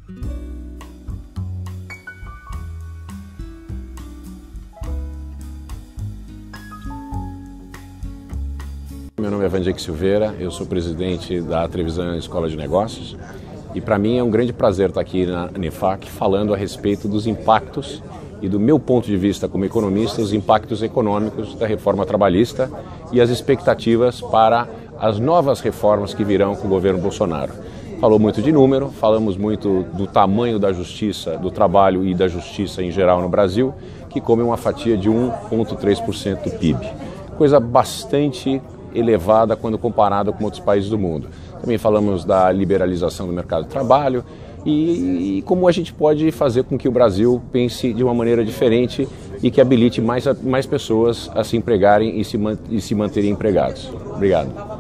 Meu nome é Vandique Silveira, eu sou presidente da Trevisan Escola de Negócios e para mim é um grande prazer estar aqui na NEFAC falando a respeito dos impactos e do meu ponto de vista como economista, os impactos econômicos da reforma trabalhista e as expectativas para as novas reformas que virão com o governo Bolsonaro. Falou muito de número, falamos muito do tamanho da justiça, do trabalho e da justiça em geral no Brasil, que come uma fatia de 1,3% do PIB. Coisa bastante elevada quando comparada com outros países do mundo. Também falamos da liberalização do mercado de trabalho e como a gente pode fazer com que o Brasil pense de uma maneira diferente e que habilite mais pessoas a se empregarem e se manterem empregados. Obrigado.